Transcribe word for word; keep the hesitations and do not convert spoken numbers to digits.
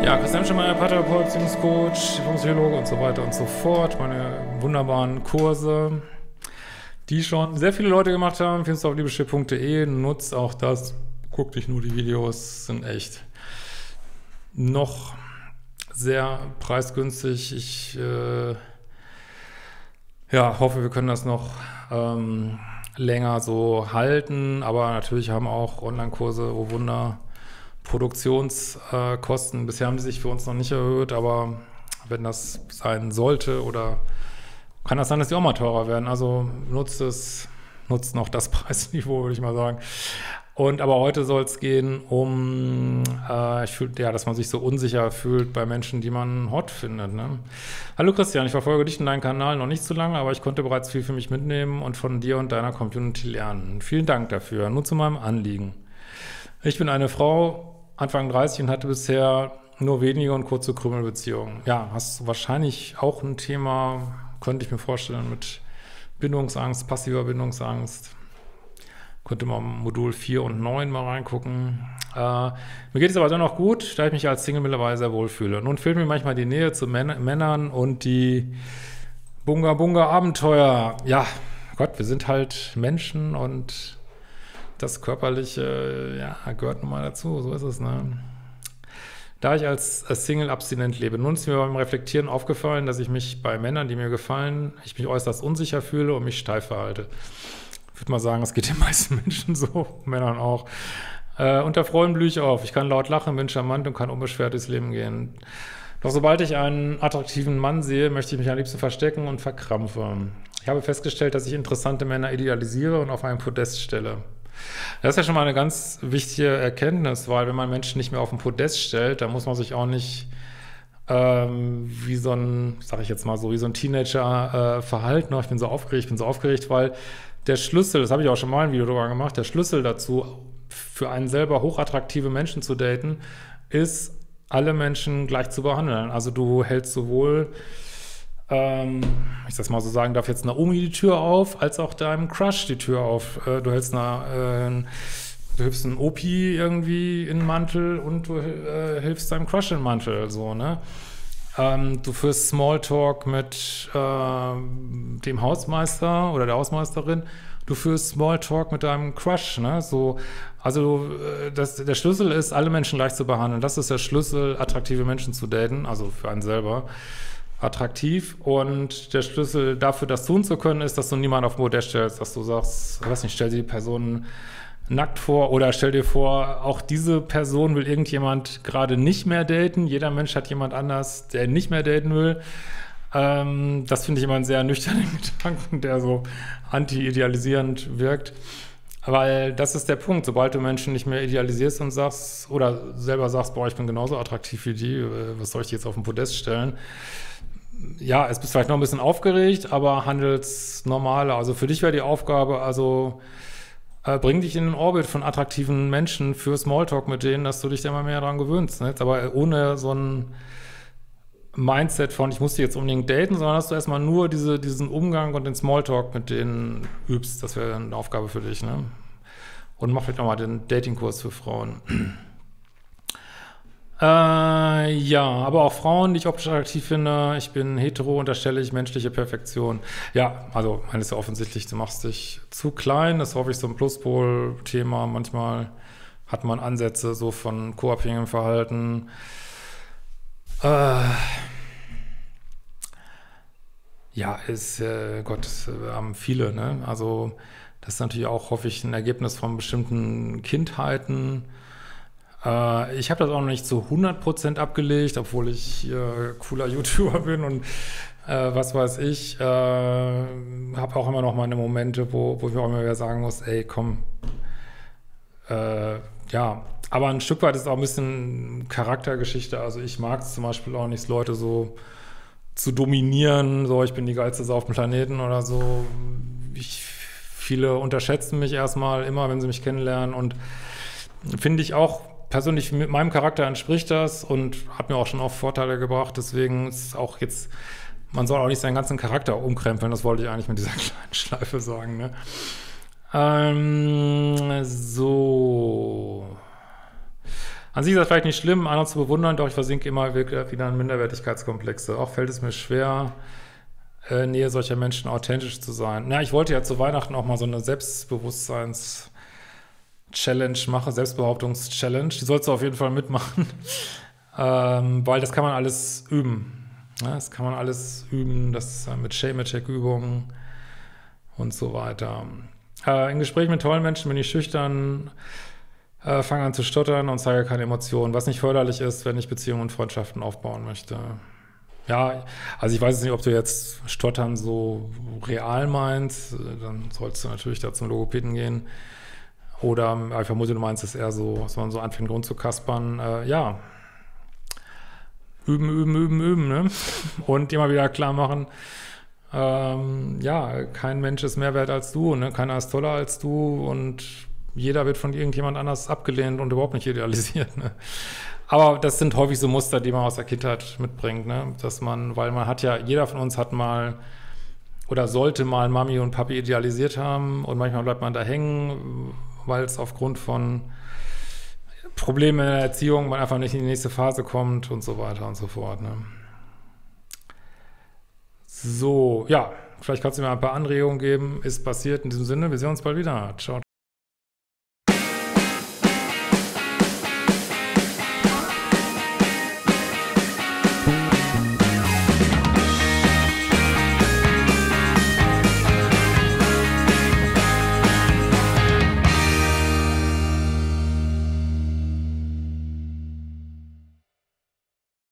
Ja, Christian Schemeier, Paartherapeut, Beziehungscoach, Psychologe und so weiter und so fort. Meine wunderbaren Kurse, die schon sehr viele Leute gemacht haben, findest du auf liebeschiff punkt de. Nutzt auch das. Guck dich nur, die Videos sind echt noch sehr preisgünstig. Ich äh, ja, hoffe, wir können das noch ähm, länger so halten. Aber natürlich haben auch Online-Kurse, oh Wunder, Produktionskosten. Bisher haben die sich für uns noch nicht erhöht, aber wenn das sein sollte oder kann das sein, dass die auch mal teurer werden. Also nutzt es, nutzt noch das Preisniveau, würde ich mal sagen. Und aber heute soll es gehen um, äh, ich fühl, ja, dass man sich so unsicher fühlt bei Menschen, die man hot findet. Ne? Hallo Christian, ich verfolge dich und deinen Kanal noch nicht so lange, aber ich konnte bereits viel für mich mitnehmen und von dir und deiner Community lernen. Vielen Dank dafür. Nun zu meinem Anliegen. Ich bin eine Frau, Anfang dreißig, und hatte bisher nur wenige und kurze Krümelbeziehungen. Ja, hast du wahrscheinlich auch ein Thema, könnte ich mir vorstellen, mit Bindungsangst, passiver Bindungsangst. Könnte man Modul vier und neun mal reingucken. Äh, mir geht es aber dennoch gut, da ich mich als Single mittlerweile sehr wohl fühle. Nun fehlt mir manchmal die Nähe zu Män- Männern und die Bunga-Bunga-Abenteuer. Ja, Gott, wir sind halt Menschen und das Körperliche, ja, gehört nun mal dazu, so ist es, ne? Da ich als, als Single abstinent lebe, nun ist mir beim Reflektieren aufgefallen, dass ich mich bei Männern, die mir gefallen, ich mich äußerst unsicher fühle und mich steif verhalte. Ich würde mal sagen, es geht den meisten Menschen so, Männern auch. Äh, unter Freunden blühe ich auf. Ich kann laut lachen, bin charmant und kann unbeschwert durchs Leben gehen. Doch sobald ich einen attraktiven Mann sehe, möchte ich mich am liebsten verstecken und verkrampfen. Ich habe festgestellt, dass ich interessante Männer idealisiere und auf einen Podest stelle. Das ist ja schon mal eine ganz wichtige Erkenntnis, weil wenn man Menschen nicht mehr auf den Podest stellt, dann muss man sich auch nicht ähm, wie so ein, sag ich jetzt mal so, wie so ein Teenager äh, verhalten. Ich bin so aufgeregt, ich bin so aufgeregt, weil der Schlüssel, das habe ich auch schon mal ein Video darüber gemacht, der Schlüssel dazu, für einen selber hochattraktive Menschen zu daten, ist, alle Menschen gleich zu behandeln. Also du hältst sowohl Ähm, ich das mal so sagen darf, jetzt Naomi die Tür auf, als auch deinem Crush die Tür auf. Äh, du hältst eine, äh, du hilfst einem Opi irgendwie in den Mantel und du äh, hilfst deinem Crush in den Mantel, so, ne? Ähm, du führst Smalltalk mit äh, dem Hausmeister oder der Hausmeisterin. Du führst Smalltalk mit deinem Crush, ne? So, also äh, das, der Schlüssel ist, alle Menschen gleich zu behandeln. Das ist der Schlüssel, attraktive Menschen zu daten, also für einen selber. Attraktiv, und der Schlüssel dafür, das tun zu können, ist, dass du niemanden auf den Podest stellst, dass du sagst, ich weiß nicht, stell dir die Person nackt vor oder stell dir vor, auch diese Person will irgendjemand gerade nicht mehr daten, jeder Mensch hat jemand anders, der nicht mehr daten will. Ähm, das finde ich immer einen sehr nüchternen Gedanken, der so anti-idealisierend wirkt, weil das ist der Punkt, sobald du Menschen nicht mehr idealisierst und sagst, oder selber sagst, boah, ich bin genauso attraktiv wie die, was soll ich die jetzt auf den Podest stellen? Ja, es bist vielleicht noch ein bisschen aufgeregt, aber handelst normaler. Also für dich wäre die Aufgabe, also äh, bring dich in den Orbit von attraktiven Menschen für Smalltalk mit denen, dass du dich da immer mehr dran gewöhnst. Ne? Aber ohne so ein Mindset von, ich muss die jetzt unbedingt daten, sondern dass du erstmal nur diese, diesen Umgang und den Smalltalk mit denen übst. Das wäre eine Aufgabe für dich. Ne? Und mach vielleicht nochmal den Datingkurs für Frauen. Äh, ja, aber auch Frauen, die ich optisch attraktiv finde. Ich bin hetero, unterstelle ich menschliche Perfektion. Ja, also, eines ist ja offensichtlich, du machst dich zu klein. Das ist häufig so ein Pluspol-Thema. Manchmal hat man Ansätze so von co-abhängigem Verhalten. Äh, ja, ist, äh, Gott, wir haben viele, ne? Also, das ist natürlich auch häufig ein Ergebnis von bestimmten Kindheiten. Äh, ich habe das auch noch nicht zu hundert Prozent abgelegt, obwohl ich äh, cooler YouTuber bin und äh, was weiß ich. Äh, habe auch immer noch meine Momente, wo, wo ich auch immer wieder sagen muss, ey, komm, äh, ja. Aber ein Stück weit ist es auch ein bisschen Charaktergeschichte. Also ich mag es zum Beispiel auch nicht, Leute so zu dominieren, so ich bin die geilste Sau auf dem Planeten oder so. Ich, viele unterschätzen mich erstmal immer, wenn sie mich kennenlernen, und finde ich auch persönlich, mit meinem Charakter entspricht das und hat mir auch schon oft Vorteile gebracht. Deswegen ist auch jetzt, man soll auch nicht seinen ganzen Charakter umkrempeln. Das wollte ich eigentlich mit dieser kleinen Schleife sagen, ne? Ähm, so. An sich ist das vielleicht nicht schlimm, andere zu bewundern, doch ich versinke immer wieder in Minderwertigkeitskomplexe. Auch fällt es mir schwer, äh, Nähe solcher Menschen authentisch zu sein. Ja, ich wollte ja zu Weihnachten auch mal so eine Selbstbewusstseins-Challenge machen, Selbstbehauptungs-Challenge. Die sollst du auf jeden Fall mitmachen, ähm, weil das kann man alles üben. Ja, das kann man alles üben, das äh, mit Shame-Attack-Übungen und so weiter. Äh, in Gesprächen mit tollen Menschen bin ich schüchtern, Äh, fange an zu stottern und zeige keine Emotionen, was nicht förderlich ist, wenn ich Beziehungen und Freundschaften aufbauen möchte. Ja, also ich weiß jetzt nicht, ob du jetzt Stottern so real meinst, dann sollst du natürlich da zum Logopäden gehen. Oder ich vermute, du meinst es eher so, dass man so anfängt rumzukaspern. Äh, ja, üben, üben, üben, üben, ne? Und immer wieder klar machen, ähm, ja, kein Mensch ist mehr wert als du, ne? Keiner ist toller als du und jeder wird von irgendjemand anders abgelehnt und überhaupt nicht idealisiert, ne? Aber das sind häufig so Muster, die man aus der Kindheit mitbringt, ne? Dass man, weil man hat ja, jeder von uns hat mal oder sollte mal Mami und Papi idealisiert haben und manchmal bleibt man da hängen, weil es aufgrund von Problemen in der Erziehung man einfach nicht in die nächste Phase kommt und so weiter und so fort, ne? So, ja, vielleicht kannst du mir ein paar Anregungen geben. Ist passiert in diesem Sinne. Wir sehen uns bald wieder. Ciao.